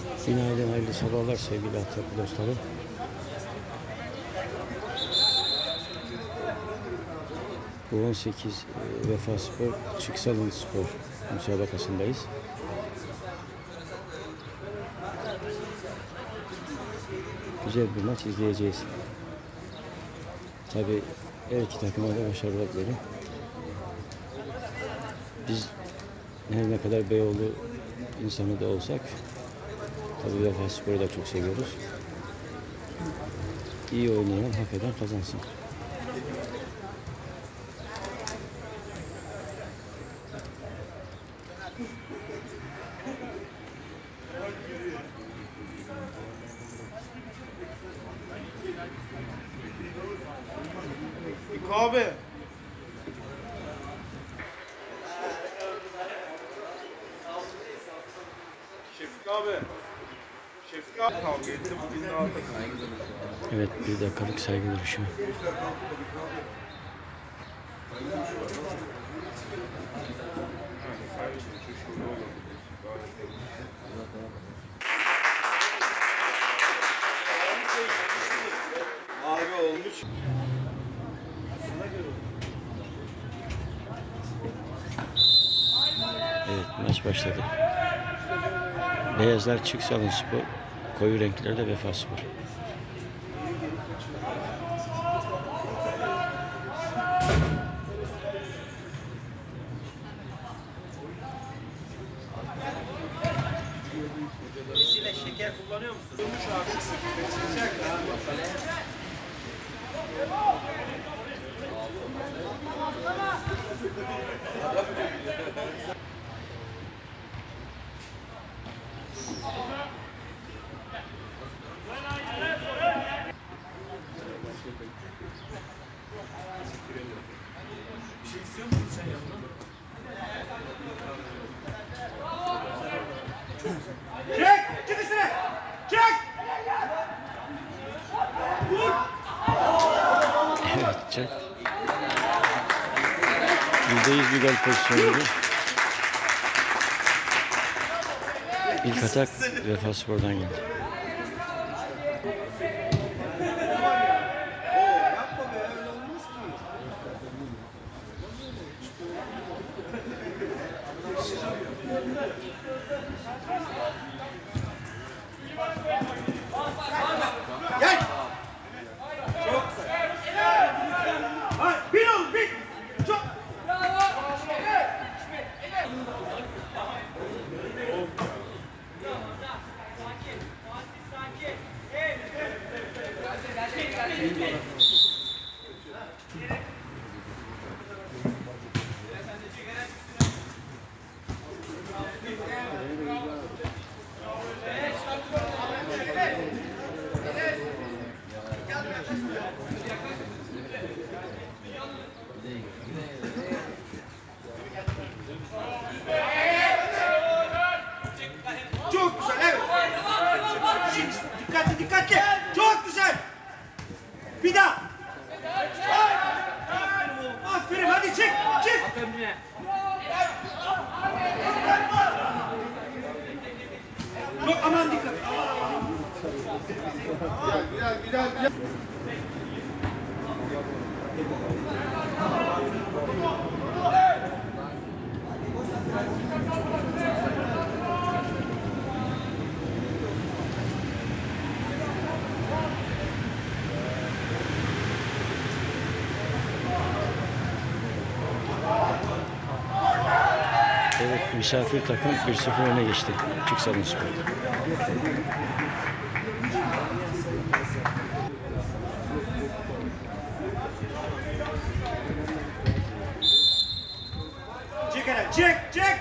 Günaydın, hayırlı sabahlar sevgili Atatürk dostlarım. Bu 18 Vefaspor Çıksalın Spor müsabakasındayız. Güzel bir maç izleyeceğiz. Tabii her iki takıma da başarılar dilerim. Biz her ne kadar Beyoğlu insanı da olsak tabii Vefaspor'u da çok seviyoruz. İyi oynayan hak eden kazansın. Abi. Şefik abi. Şefik abi kavga etti bugün de aldık. Evet, bir dakikalık saygı duruşu. Abi olmuş. Evet, maç başladı. Beyazlar Çıksalın Spor, koyu renklerde Vefaspor. Vesile şeker kullanıyor musun? Durmuş abi. Sıcak abi. Bir şey istiyor musun sen yanına? Çek! Çık üstüne! Çek! Vur! Evet, çok %100 bir gol pozisyonuydu. İlk atak Vefaspor'dan geldi. Gel! Çok güzel. Hayır, bin ol, bin! Çok! Çok güzel, evet. Dikkatli, dikkatli. Çok güzel. Bir daha. Aferin, hadi çık, çık. Çok aman dikkat. Bilal. Evet, misafir takım 1-0 öne geçti Çıksalın Spor. Çık hele, çık, çık.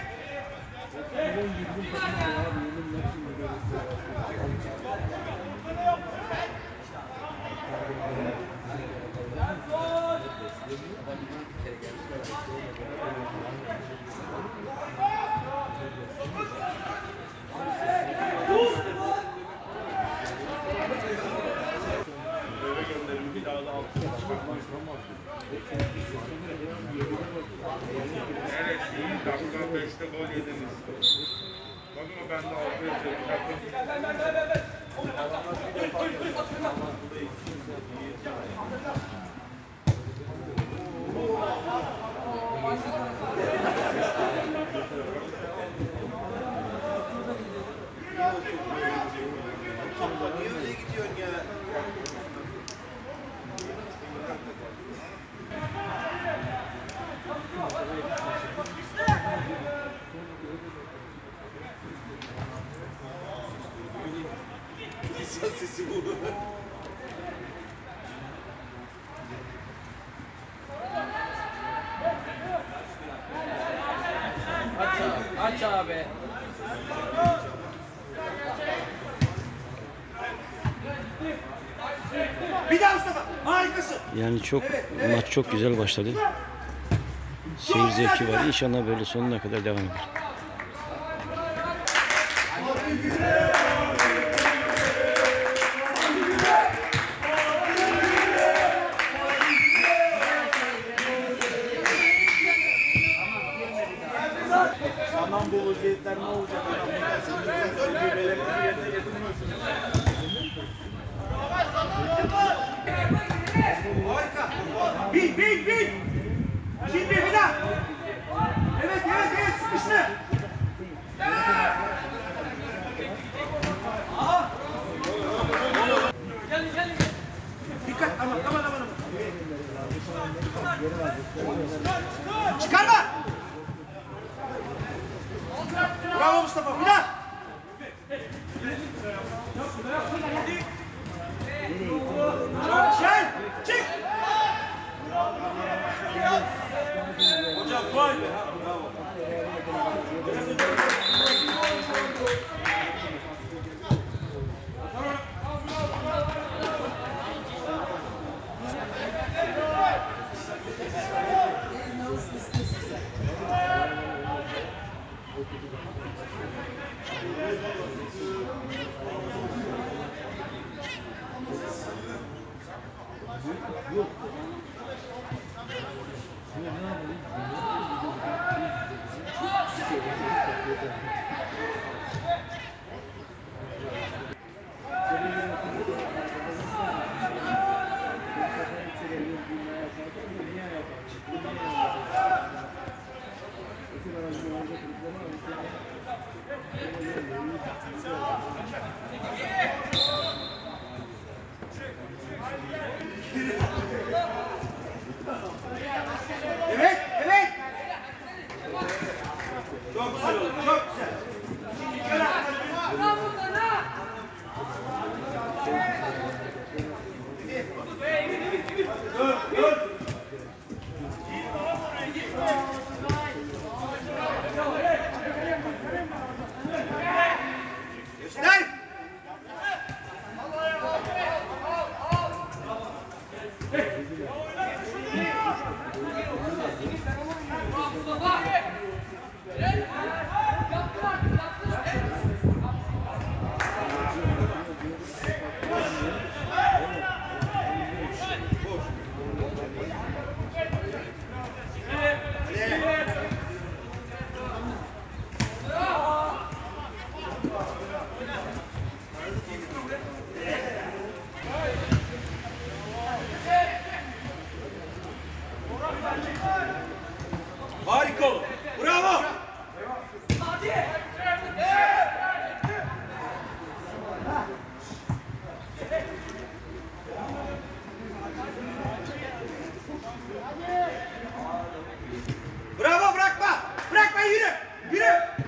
Evet, dakika 5'te gol yediniz. Bakın ben de ortaya Niye öyle gidiyorsun ya? İnsan sesi bu. Aç abi. Bir daha Mustafa. Harikasın. Yani maç çok güzel başladı. Seyir zevki var. İnşallah böyle sonuna kadar devam eder. Aman bu vaziyetler ne olacak? Harika. Bil. Şimdi bir daha. Evet, sıkıştı. Aha. Dikkat, aman. Çıkarma. Bravo Mustafa, bir daha. Çok güzel. Çık. Hocam vay be. Bravo. Evet. Çok güzel oldu, çok güzel. Şimdi gel Dur. Göster. Harika oldu. Bravo. Bravo, bırakma. Bırakma, yürü.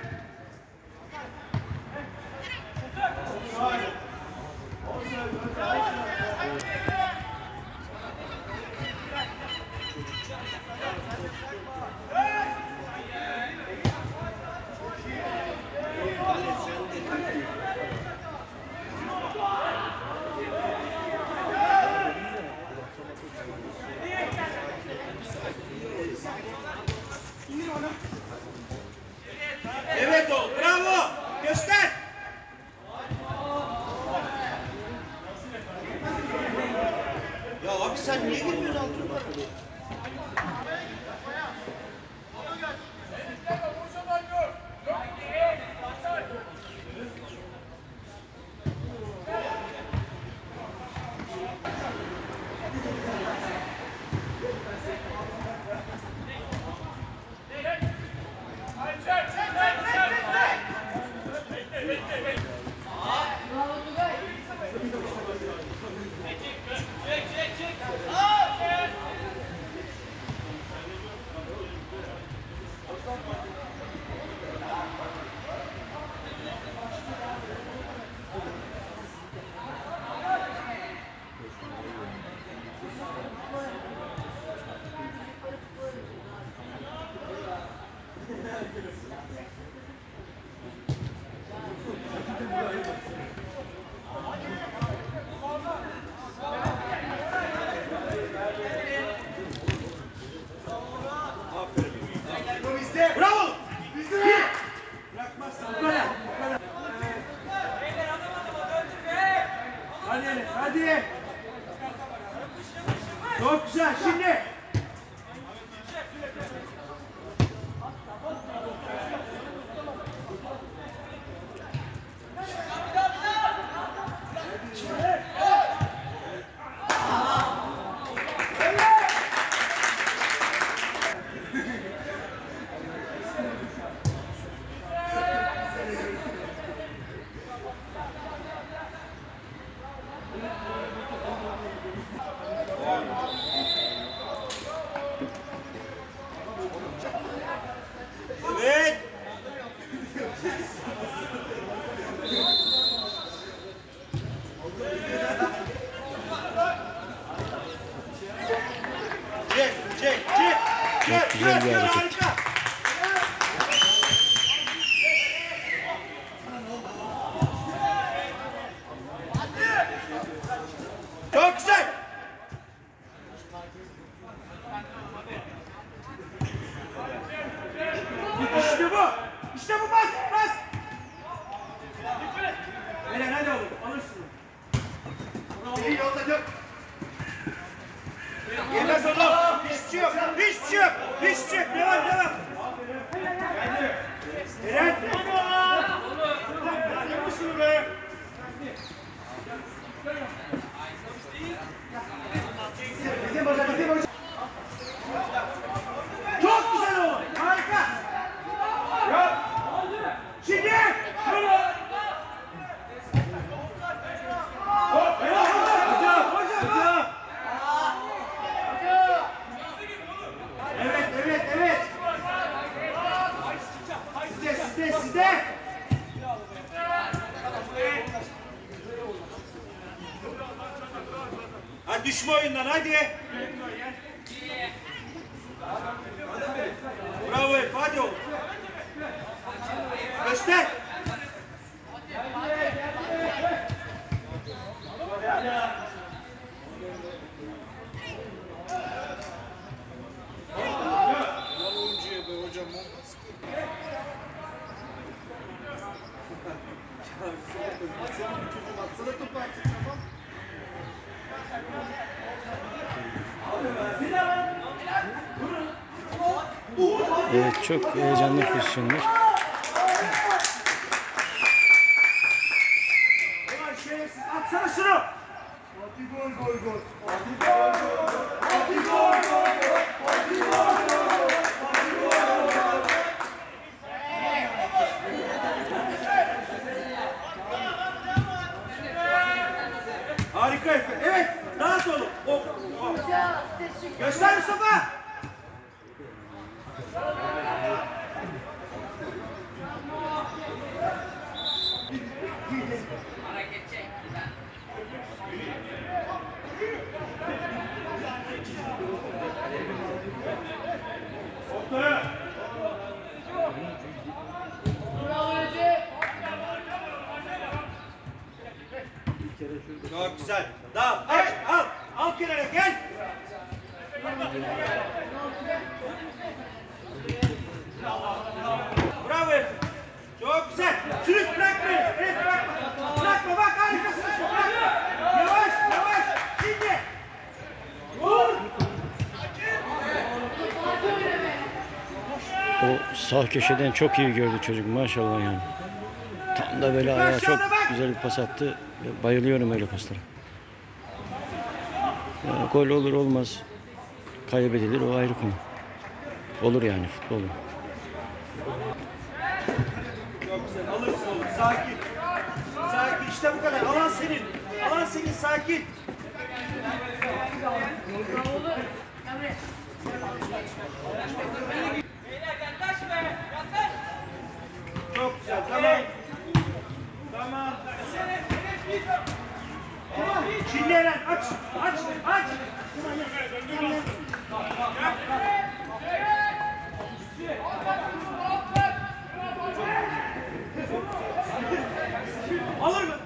Evet oğlum, bravo. Göster. Ya abi sen niye girmiyorsun altına? Bravo! Bırakmazsın. Bu kadar. Hadi Enes, hadi. Çok güzel. Şimdi. Evet. Çok güzel bir hareket. Harika. Çok güzel. İşte bu. İşte bu, bas, bas. Eren hadi oğlum, alırsın. İyi yolda dök. Yemez oğlum. Hiçbir şey yok. Hiçbir şey yok. Hiçbir şey yok. Devam, devam. Eren. Yapma şunu be. Çok güzel oğlum. Harika. Yap. Şimdi. Hop. Hocam. Hocam. Evet, evet, evet. Sizde. Hadi düşme oyundan, hadi. Bravo Efe, hadi oğlum. Göster. Evet, çok heyecanlı pozisyonlar. Atsana şunu. Hadi gol, gol, gol. Hadi gol, gol, gol. Hadi gol, gol, gol. Hadi gol, gol, gol. Hadi gol, gol, gol. Harika Efe. Evet. Dağıt oğlum. Hop, hop. Göster Mustafa. Çok güzel. Dağıl. Aç. Al. Al kenara gel. Bravo Efe. Çok güzel. Sürük bırakmayın. Evet, bırakma. Bırakma, bak harikasın. Bırakma. Yavaş yavaş. Şimdi. Vur. O sağ köşeden çok iyi gördü çocuk maşallah yani. Tam da böyle ayağa çok güzel bir pas attı. Bayılıyorum öyle paslara. Yani gol olur olmaz. Kaybedilir, o ayrı konu. Olur yani futbolda. Çok güzel. Alırsın oğlum. Sakin. Sakin. İşte bu kadar. Alan senin. Alan senin. Sakin. Çok güzel. Tamam. Tamam. Şimdi Eren aç. Aç. Aç. Alır mı?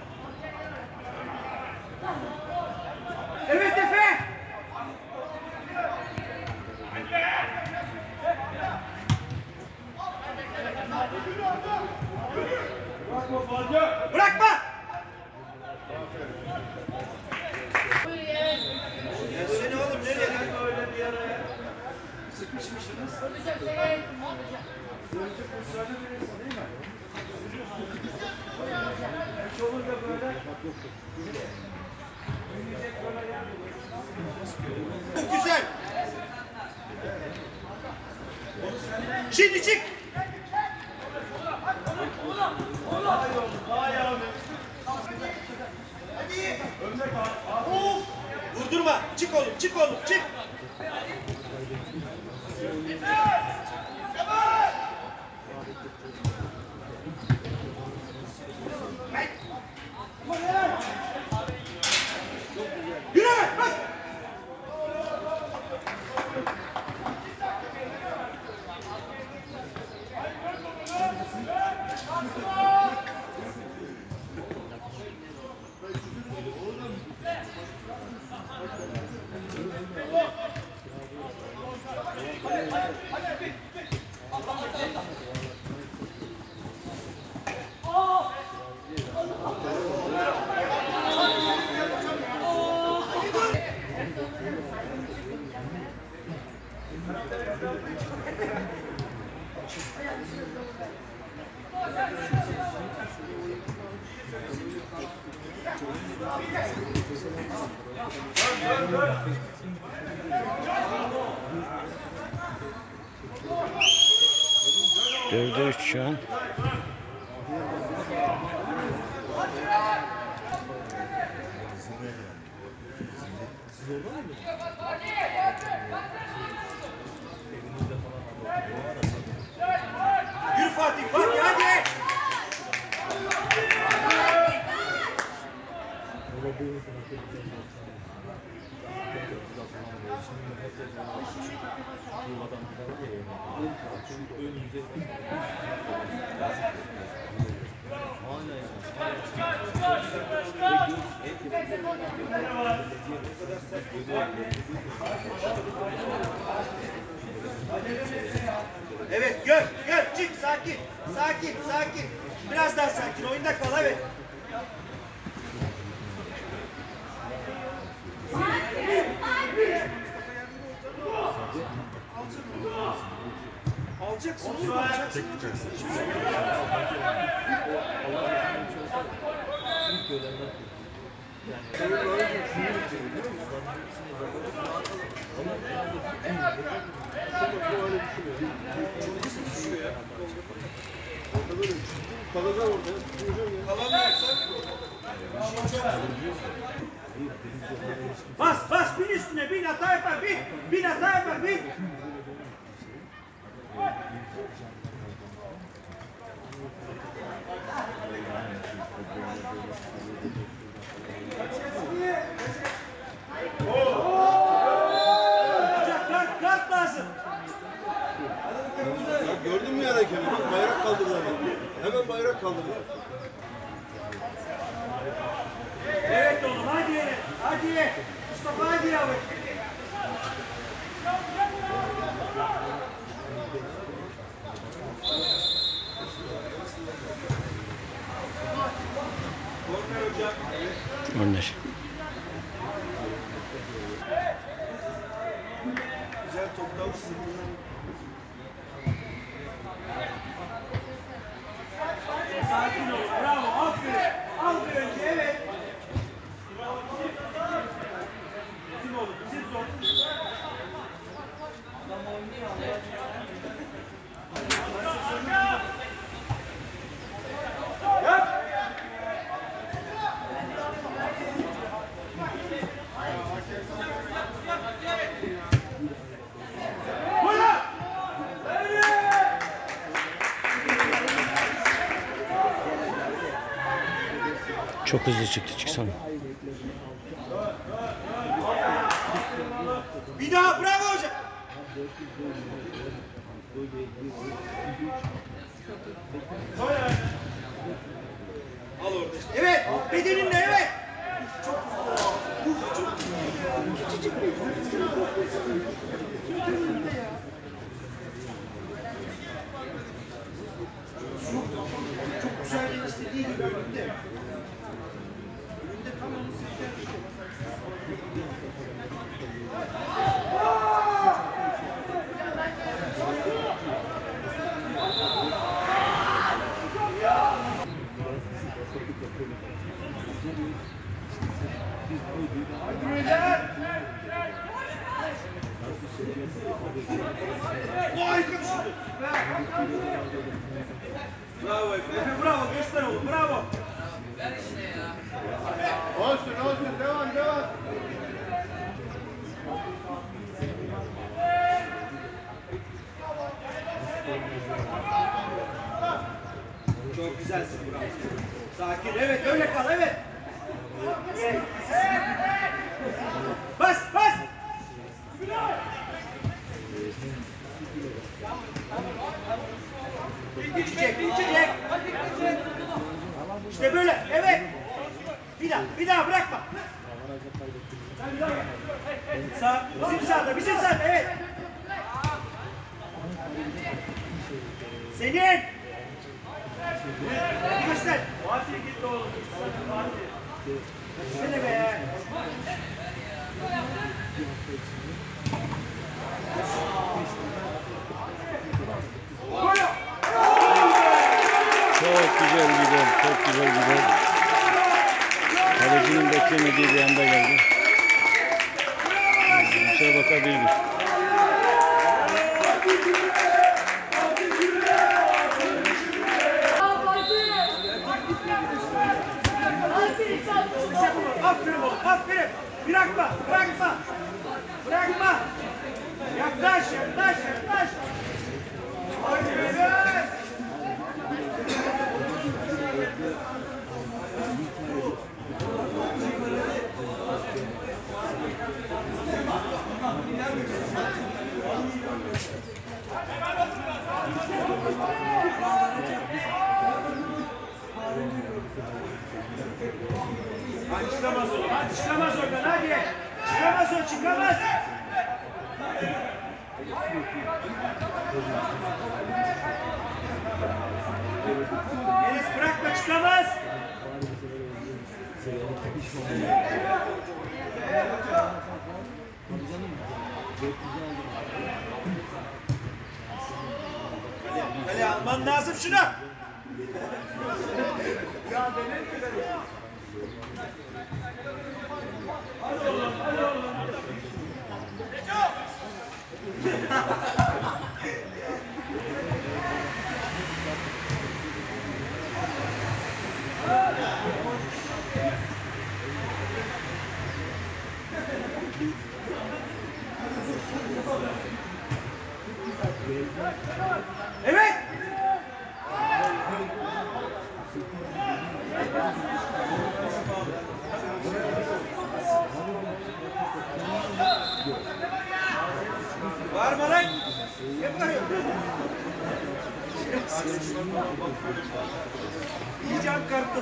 Evet Efe. Bırakma. Ya seni oğlum nereye lan öyle bir yere ya? Sıkışmışsınız. Önce pozisyonu verirsin değil mi? Hiç olur da böyle. Çok güzel. Şimdi çık. Vurdurma. Çık oğlum, çık oğlum, çık. Yürü, bas. Dörde 3 şu an. Yürü Fatih, Fatih hadi. Evet, gör, çık, sakin, sakin, sakin. Biraz daha sakin, oyunda kal, evet. Alacaksın, alacaksın. Bas, bas, bin üstüne, bin hata yapar, bin hata yapar, bin. Kart lazım. Gördün mü ya hakemi? Bak bayrak kaldırdı hemen. Hemen bayrak kaldırdı. Evet oğlum, hadi. Hadi. Mustafa hadi yavrum. Korner hocam. Korner. Güzel toptan sakin ol. Bravo. Aferin. Al bir önce. Evet. Bizim oğlum. Bizim zor. Yap. Çok hızlı çıktı, çıksana. Bir daha bravo hocam. Al orada işte. Evet. Bedeninle evet. Çok çok güzel istediği gibi önünde. Önünde tam onu seçer. Bravo Efe, bravo, göster oğlum, bravo. Olsun, devam. Çok güzelsin, bravo. Sakin, evet, öyle kal, evet. Bas. Geçecek. İşte böyle, evet. Bir daha bırakma. Bizim sağda, evet. Senin. Göster. Fatih gitti oğlum. Fatih. Şöyle be. Çok güzel gider. Kalecinin beklemediği bir anda geldi. Müsabaka 1-1. Aferin oğlum, aferin. Bırakma. Yaklaş. Hadi beyler. Hadi çıkamaz oğlum, hadi çıkamaz oradan, hadi. Çıkamaz. Enes bırakma, çıkamaz. Kale alman lazım şunu. Evet. Var mı lan? Yapıyor. Yiyeceğim kartı.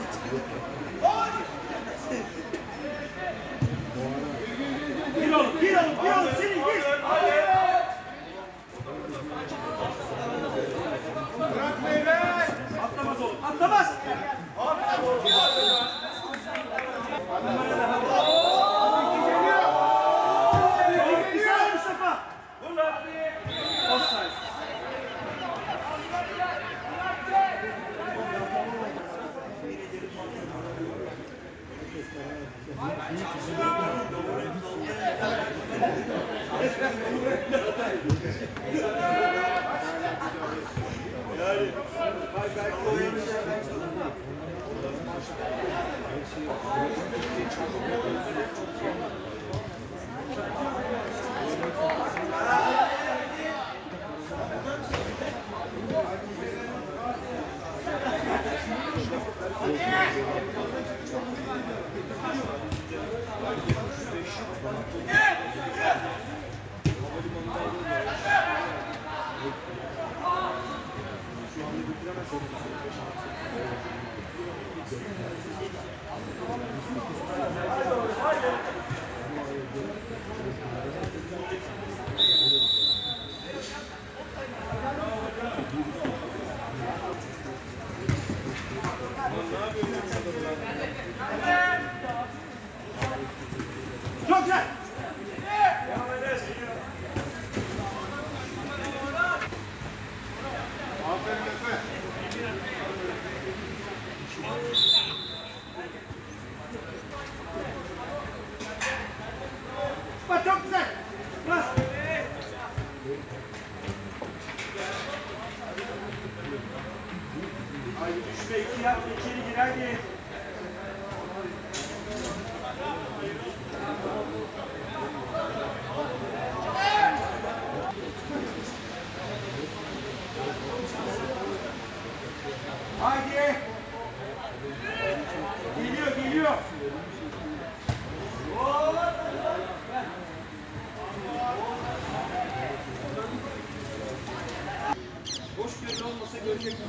Gir oğlum seni gir. Bırakmayın be. Atlamaz oğlum, atlamaz. Güzel Mustafa. Offside. Yürü. Boş bir yer olmasa görecek.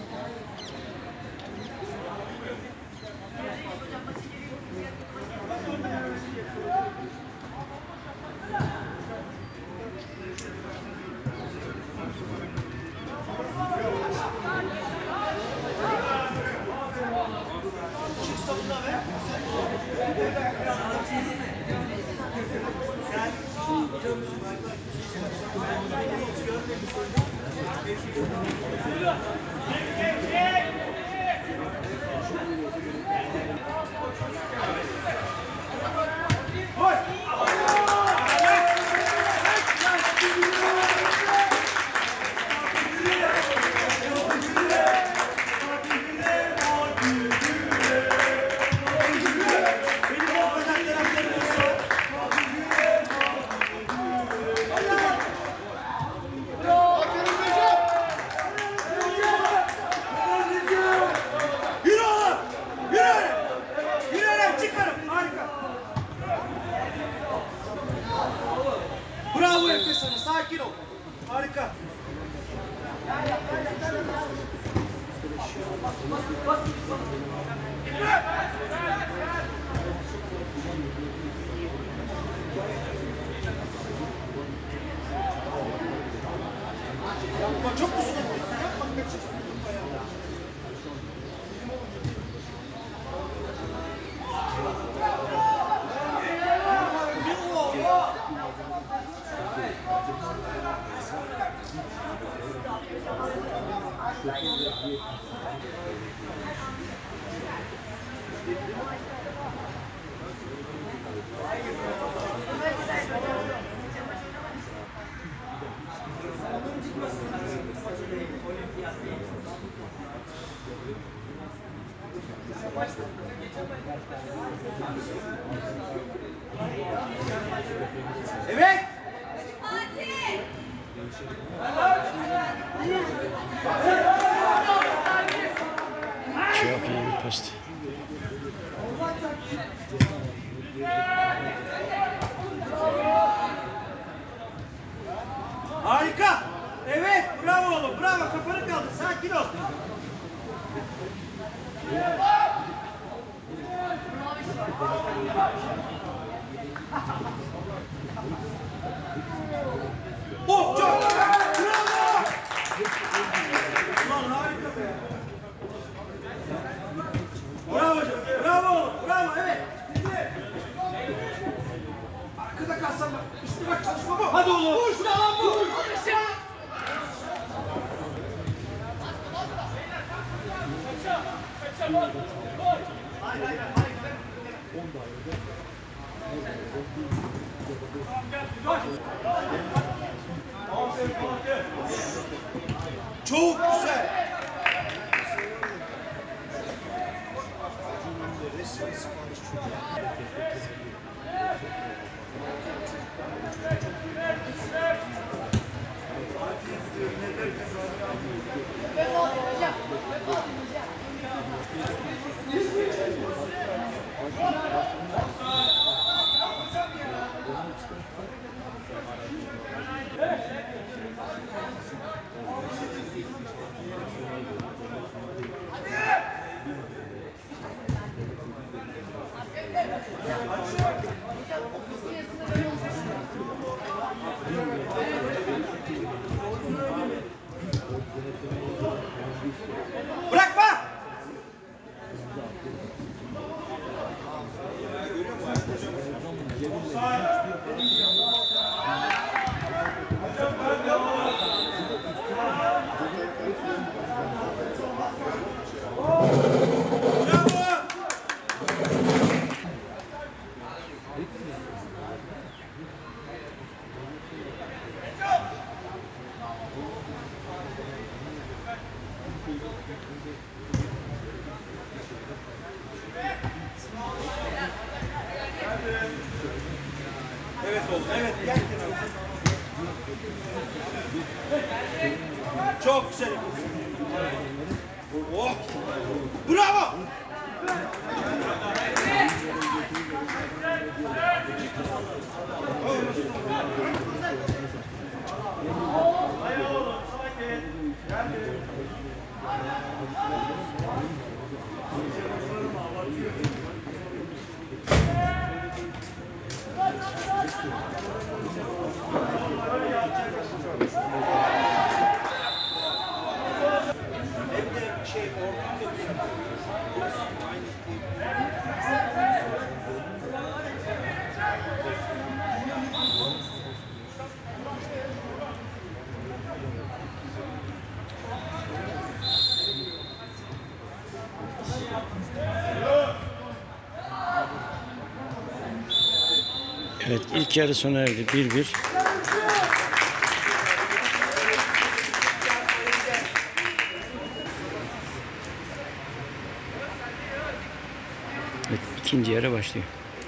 Yürü oğlum. Yürü. Yürü. Çıkarım. Harika. Bravo Efe sana. Sakin ol. Harika. Yapma çok uzun. Yapma kaçır. Evet. Çok iyi bir past. Harika. Evet. Bravo oğlum. Bravo. Kafanı kaldır. Sakin ol. Oh çok. Bravo. Ulan harika be. Bravo hocam. Bravo oğlum. Bravo. Evet. Arkada kalsan bak. Üstüne bak çalışma bu. Hadi oğlum. Vur şuna lan bu. Çok güzel. Bırakma! Evet oğlum, evet. Gel kenara. Çok güzel. Oh! Bravo! Evet, ilk yarı sona erdi. 1-1. Evet, ikinci yarı başlıyor.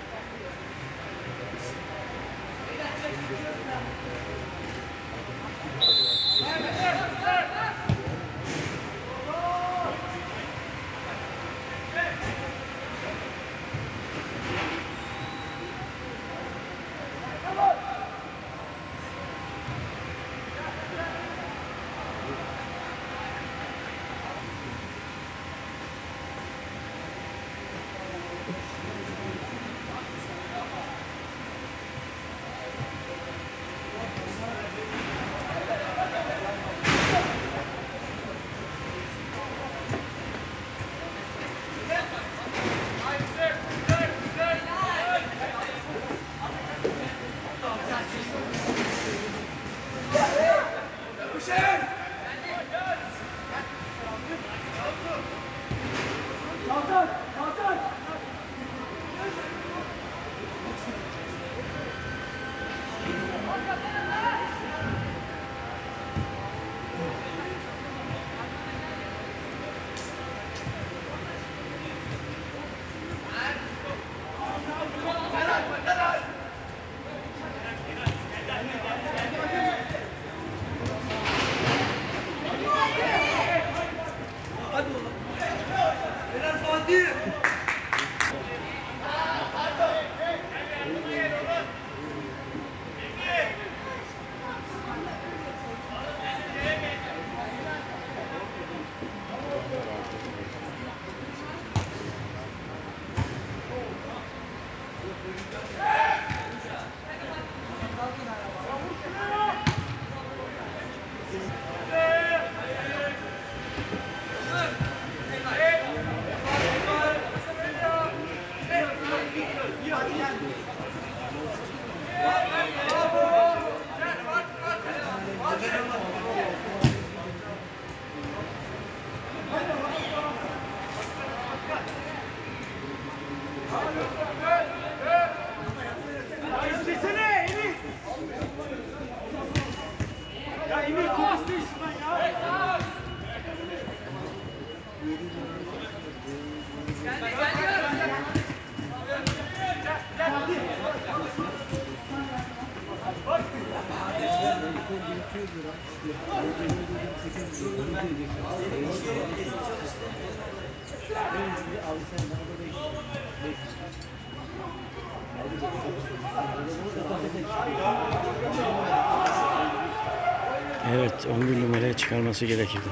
Evet, 11 numaraya çıkarması gerekirdi.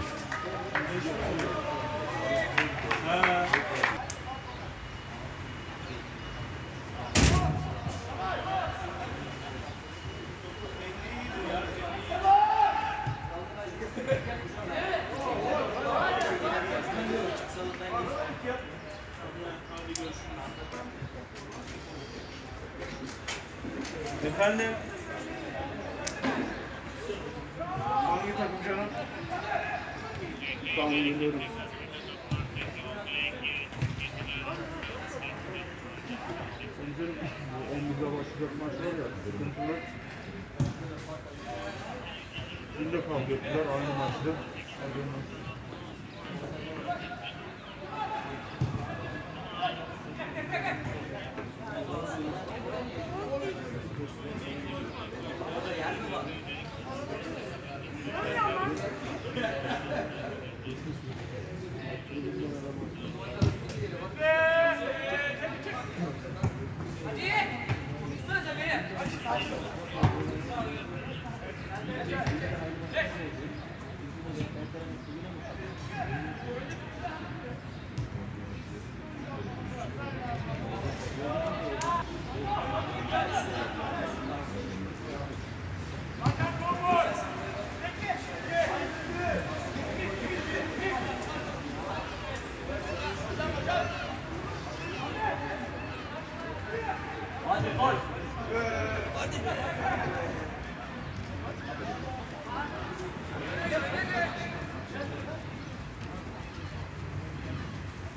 Efendim? Hangi takım canım? Tamam, geliyorum. Önce 11'de başlayacak maç var ya, sıkıntılı. Dün de kavga ettiler aynı maçta.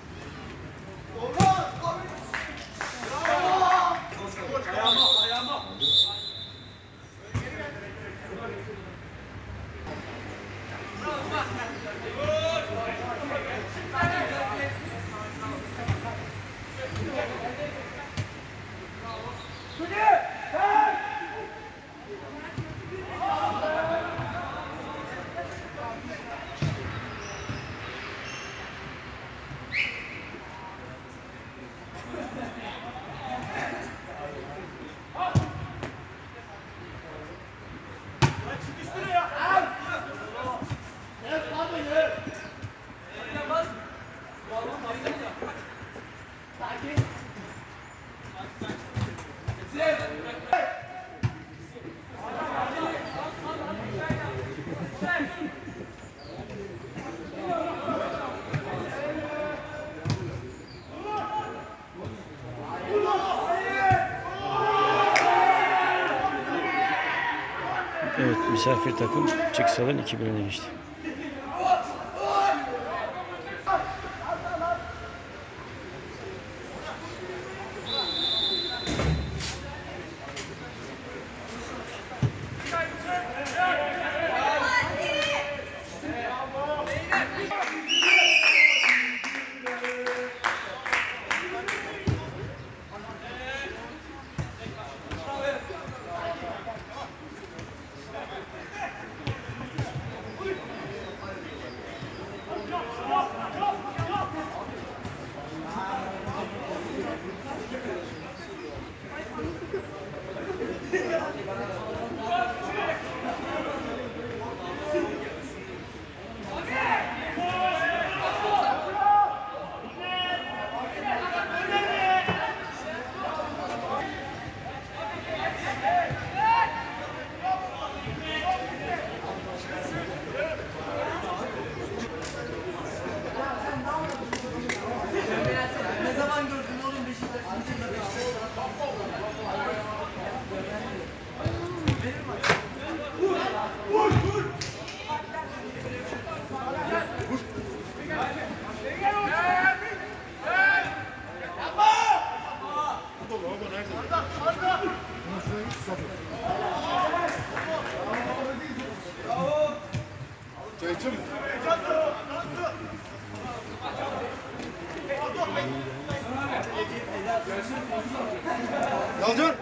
Ayağıma. Misafir takım Çıksal'ın 2-1 öne geçti. Yalçın.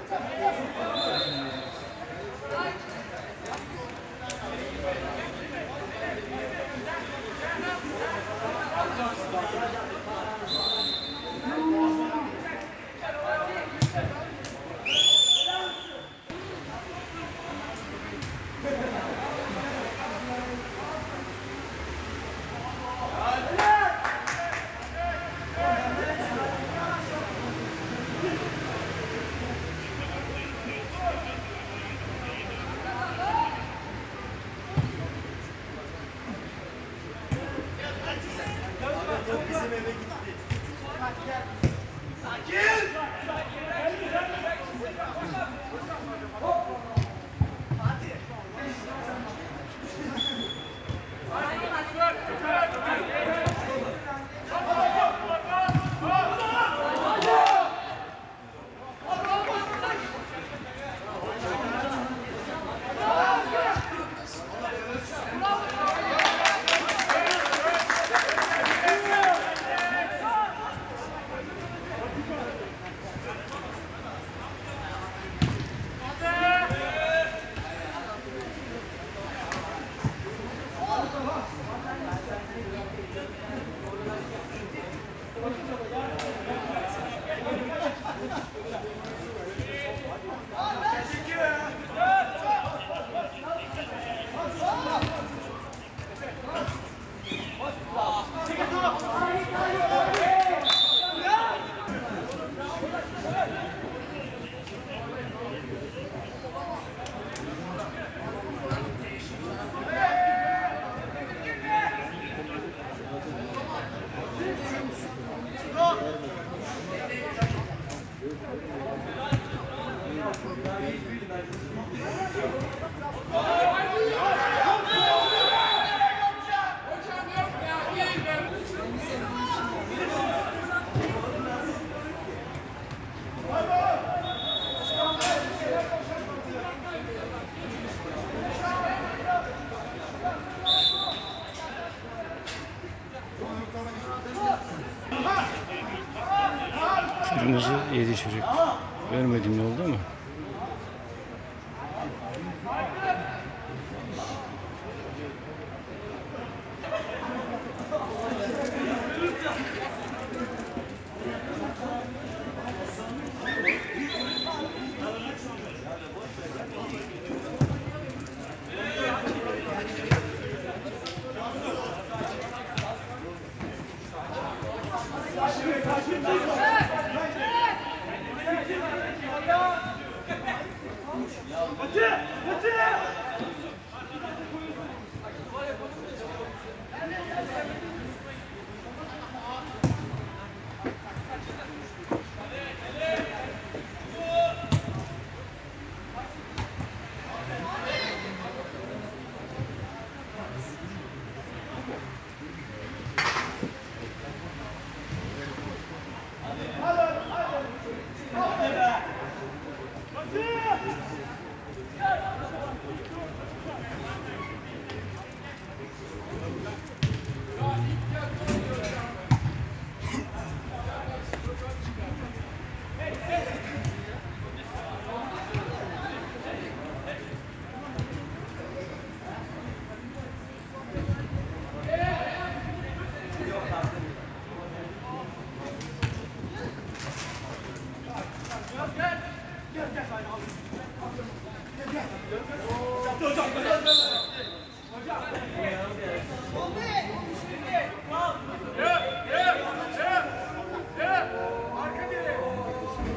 Kırmızı yedi çocuk. Görmedim ne oldu ama.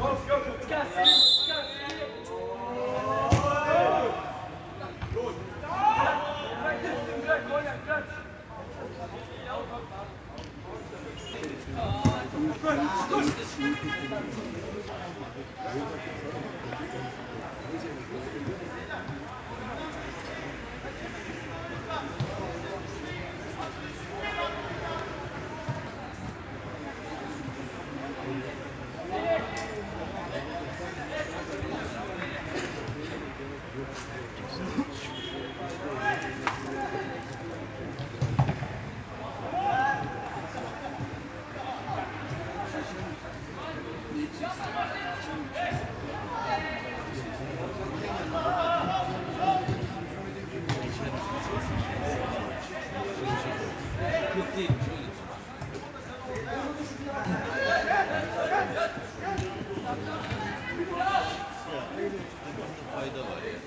Fayda var ya.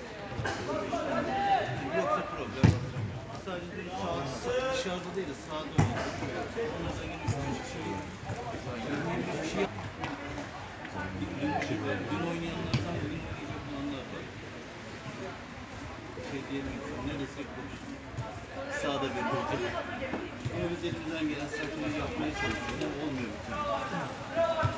Yoksa problem yok. Sadece dışarıda değil de sahada oynuyoruz. Onlardan yine 3 kişi bir şey dün oynayanlardan bugün oynayacak olanlar var. Şey diyemiyorsun. Neresi konuş. Sahada bir olacak. Ama biz elimizden gelen saklayı yapmaya çalışıyoruz. Olmuyor bir türlü.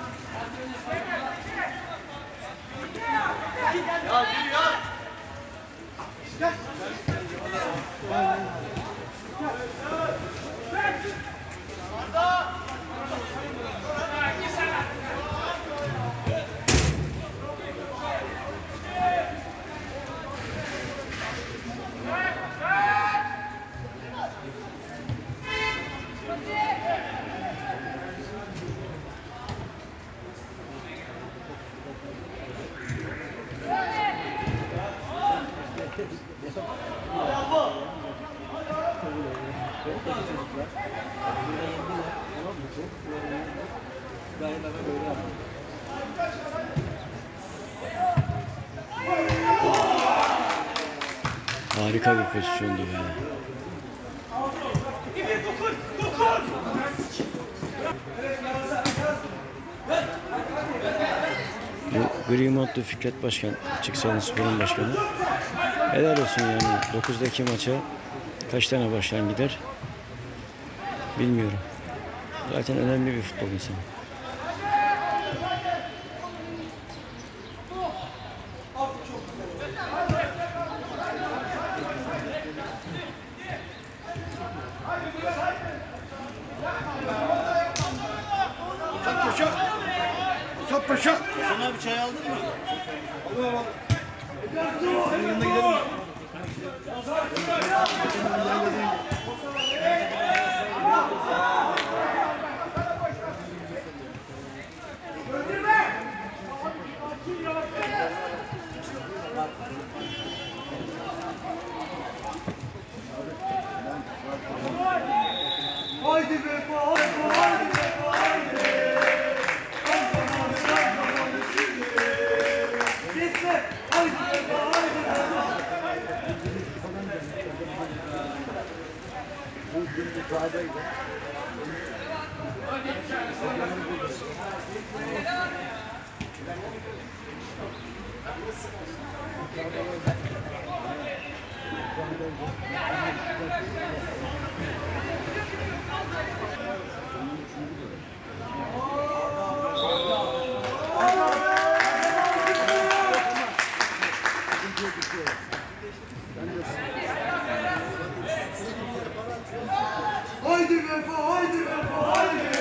Harika bir pozisyondu be. Bu gri montlu Fikret Başkan, Çıksalı Spor'un başkanı. Helal olsun yani. 9'daki maça kaç tane başkan gider bilmiyorum. Zaten önemli bir futbol insanı. Hasan abi çay aldın mı? Senin yanına gidelim mi? Haydi be, haydi be, haydi. Gitme, haydi be, haydi. Haydi be, haydi be, haydi.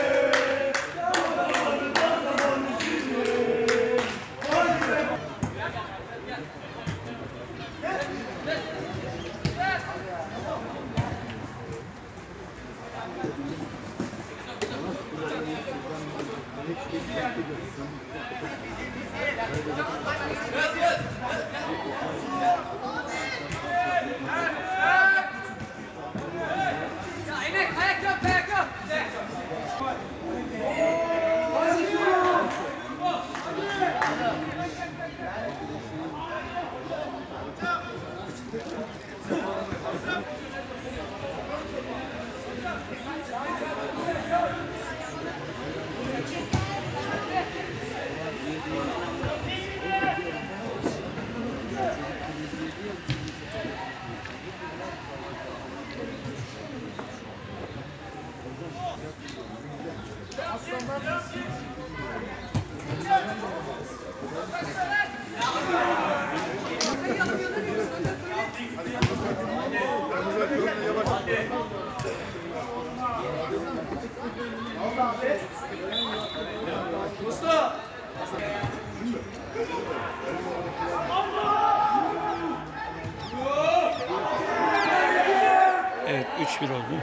Evet 3-1 oldu.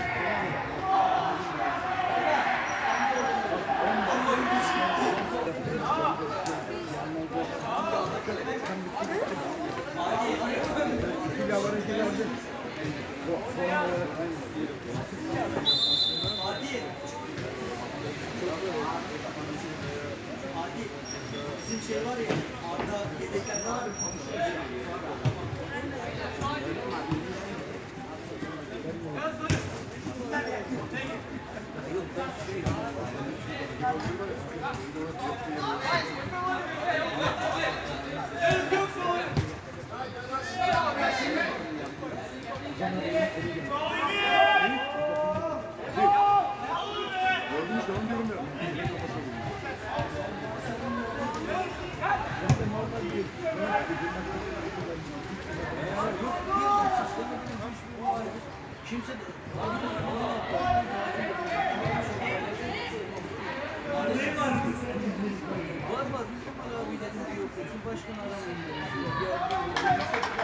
Bizim şey var ya, Arda yedekler var. Kimse de... Var. Abi dedim diyor. Şu başkanı aramayın.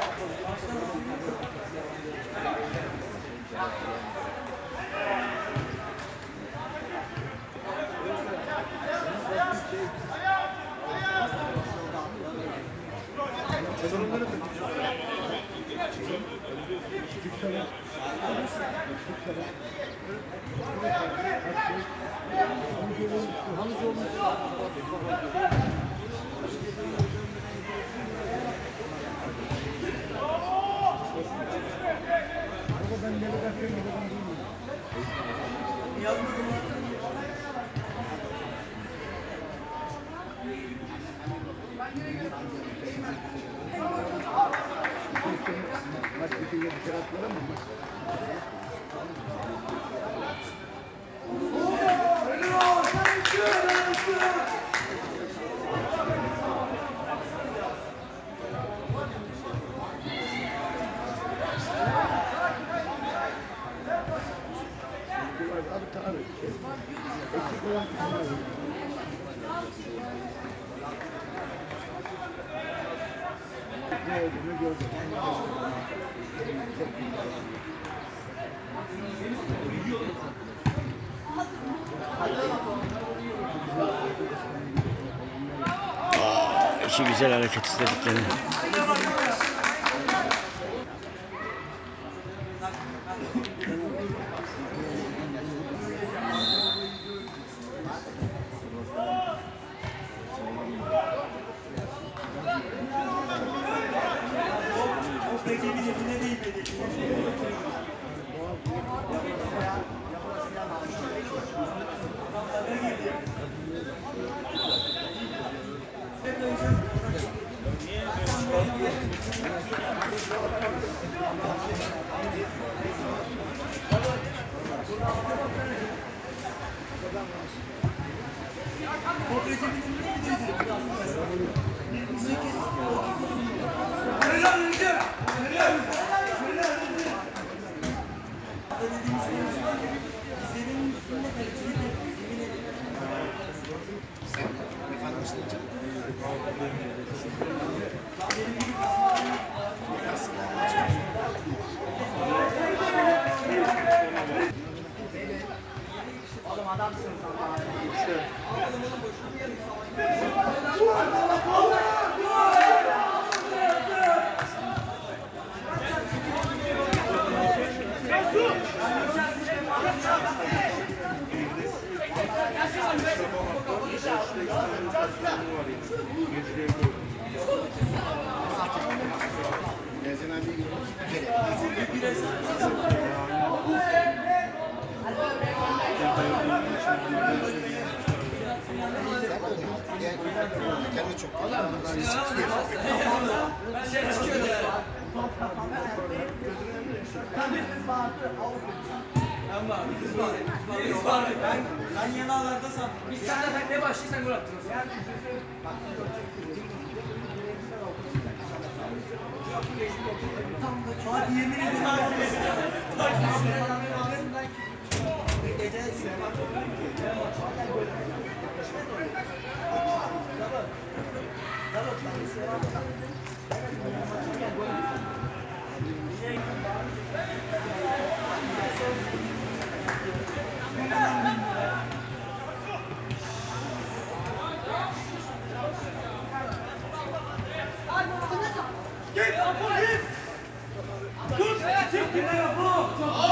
İki güzel hareket istediklerini. Kendi çok. Ben yanağlarda sandım. Biz senden ne başlayı sen gol attın. Hadi yemin ederim. Git, Apo git. Tut, çek gene Apo.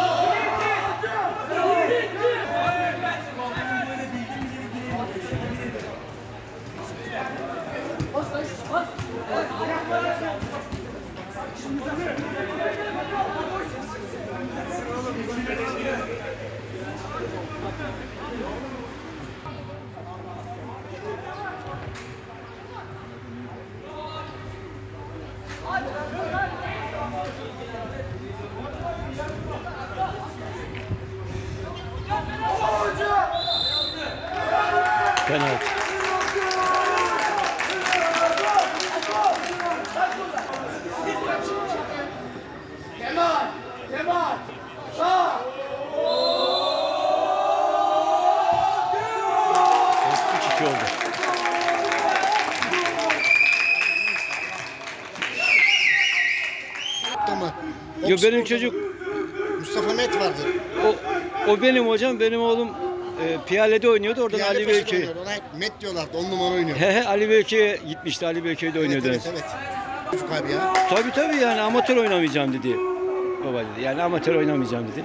Penaltı. Kemal, sağ. 3-2 oldu. Ama Yo, benim çocuk Mustafa Met vardı. o benim hocam, benim oğlum Piyale'de oynuyordu. Oradan Ali Piyade Beyköy. oynuyordu. Ona hep Met diyorlardı. 10 numara oynuyor. He Ali Beyköy'e gitmişti. Ali Beyköy'de oynuyordu. Evet, evet, evet. Çocuk abi ya. Tabii yani amatör oynamayacağım dedi. Baba dedi. Yani amatör oynamayacağım dedi.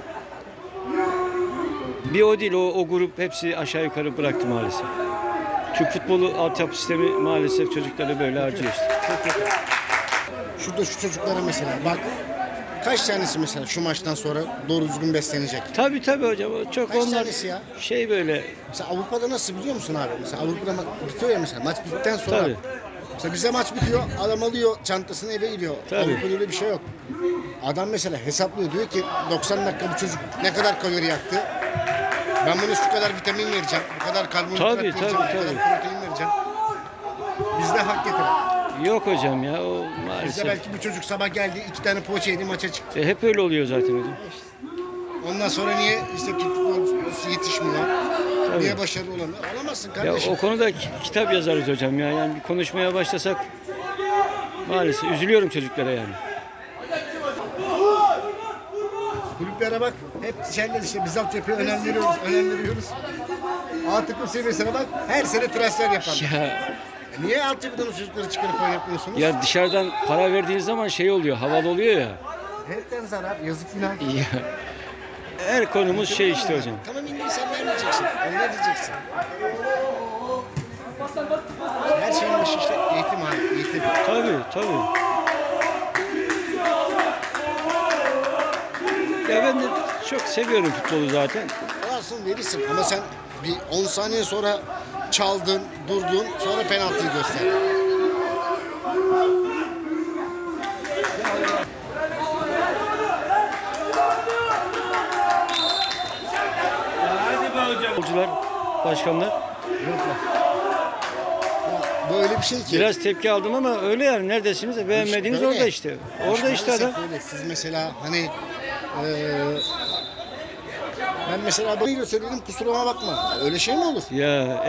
Bir o değil, o grup hepsi aşağı yukarı bıraktı maalesef. Türk futbolu altyapı sistemi maalesef çocukları böyle harcıyor işte. Şurada şu çocuklara mesela bak. Kaç tanesi mesela şu maçtan sonra doğru düzgün beslenecek? Tabii hocam. O çok Kaç onlar tanesi ya? şey böyle. Mesela Avrupa'da nasıl biliyor musun abi? Mesela Avrupa'da bitiyor ya mesela maç bittikten sonra. Tabii. Mesela bize maç bitiyor, adam alıyor çantasını eve gidiyor. Tabii. Avrupa'da öyle bir şey yok. Adam mesela hesaplıyor, diyor ki 90 dakika bu çocuk ne kadar kalori yaktı? Ben bunu şu kadar vitamin vereceğim, bu kadar karbonhidrat Tabii, vereceğim, bu kadar tabii. protein vereceğim. Bizde hak getiren. Yok hocam ya, o Bizde maalesef. belki bu çocuk sabah geldi, 2 tane poğaça yedi, maça çıktı. Hep öyle oluyor zaten hocam. Ondan sonra niye işte futbolcusu yetişmiyor? Tabii. Niye başarılı olamıyor? Olamazsın Ya kardeşim. o konuda kitap yazarız hocam ya. Yani bir konuşmaya başlasak maalesef üzülüyorum çocuklara yani. Kulüplere bak, hep şeyler işte biz altyapıya önem veriyoruz. A takım seviyesine bak, her sene transfer yaparlar. Ya, Niye altyapıdan o çocukları çıkarıp oynatmıyorsunuz? ya dışarıdan para verdiğin zaman şey oluyor, havalı oluyor ya. Hepten zarar, yazık günah. Ya. Her konumuz şey işte hocam. Tamam İngiliz sen vermeyeceksin, öyle diyeceksin. Her şeyin başı işte eğitim abi, eğitim. Tabii. Ya ben de çok seviyorum futbolu zaten. Varsın verirsin ama sen bir 10 saniye sonra çaldın, durdun, sonra penaltıyı gösterdin. Hadi be hocam. Futbolcular, başkanlar. Böyle bir şey ki. Biraz tepki aldım ama öyle yani, neredesiniz de beğenmediğiniz Böyle. orada işte. Orada işte adam. Maalesef öyle. Siz mesela hani ben mesela böyle söyledim, kusuruma bakma. Öyle şey mi olur? Ya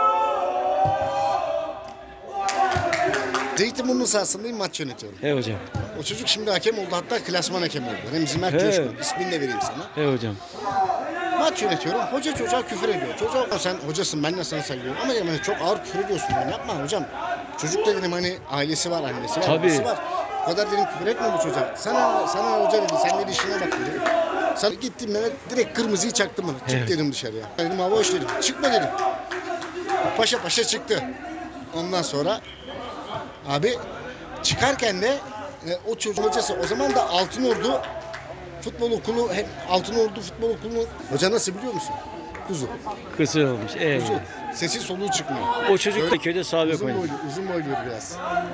Zeytinburnu sahasındayım, maç yönetiyorum. he hocam. O çocuk şimdi hakem oldu, hatta klasman hakem oldu. Remzi Mert He. Coşkun. İsmini de vereyim sana. He hocam. Maç yönetiyorum. Hoca çocuğa küfür ediyor. Çocuğa sen hocasın, ben de sana saygılıyorum. Ama yani çok ağır küfür ediyorsun. Yani yapma hocam. Çocuk da dedim hani ailesi var, annesi var, Tabii. babası var. O kadar dedim küfür etme bu çocuğa. Sana hoca dedi, sen de işine bak dedi. Sana gittim ben direkt kırmızıyı çaktım bana. Çık Evet. dedim dışarıya. Dedim hava hoş dedim. Çıkma dedim. Paşa paşa çıktı. Ondan sonra abi çıkarken de o çocuğun hocası o zaman da Altınordu Futbol Okulu, hem Altınordu Futbol Okulu hoca nasıl biliyor musun? Kuzu. Kısır olmuş. Kuzu. Sesi soluğu çıkmıyor. O çocuk da köyde sağ bek Uzun oynadı. boylu, uzun boyluydu biraz.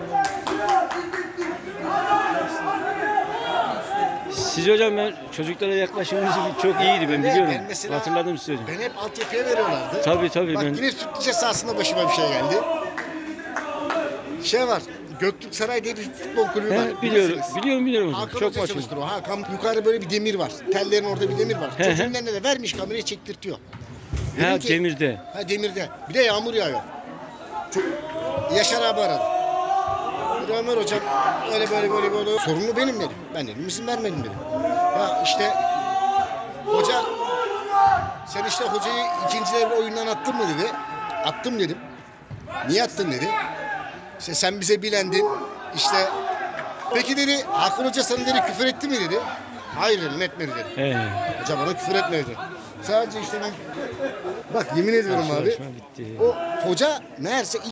Siz hocam, ben çocuklara yaklaşımınız çok iyiydi, ben biliyorum. Ben mesela- Hatırladım sizi hocam. Ben hep altyapıya veriyorlardı. Tabii, Bak ben. yine Sütlüce sahasında başıma bir şey geldi. Şey var, Göktürk Saray diye bir futbol kulübü var. He, biliyorum hocam. Hakan Çok Hoca maç çalıştır o. Hakan yukarıda böyle bir demir var. Tellerin orada bir demir var. He, he. Çocuğun eline de vermiş kamerayı çektirtiyor. Dedim Ha, ki- demirde. Ha demirde. Bir de yağmur yağıyor. Çok... Yaşar abi aradı. Dedi Ömer hocam öyle böyle. Sorumlu benim dedim. Ben dedim izin vermedim dedim. Ya işte hoca sen işte hocayı ikinci devre oyundan attın mı dedi. Attım dedim. Niye attın dedi. İşte sen bize bilendin. İşte peki dedi Hakan Hoca sana dedi küfür etti mi dedi. Hayır dedim etmedi dedi. Hoca bana küfür etmedi. Sadece işte ben bak yemin ediyorum abi. Bitti. O hoca meğerse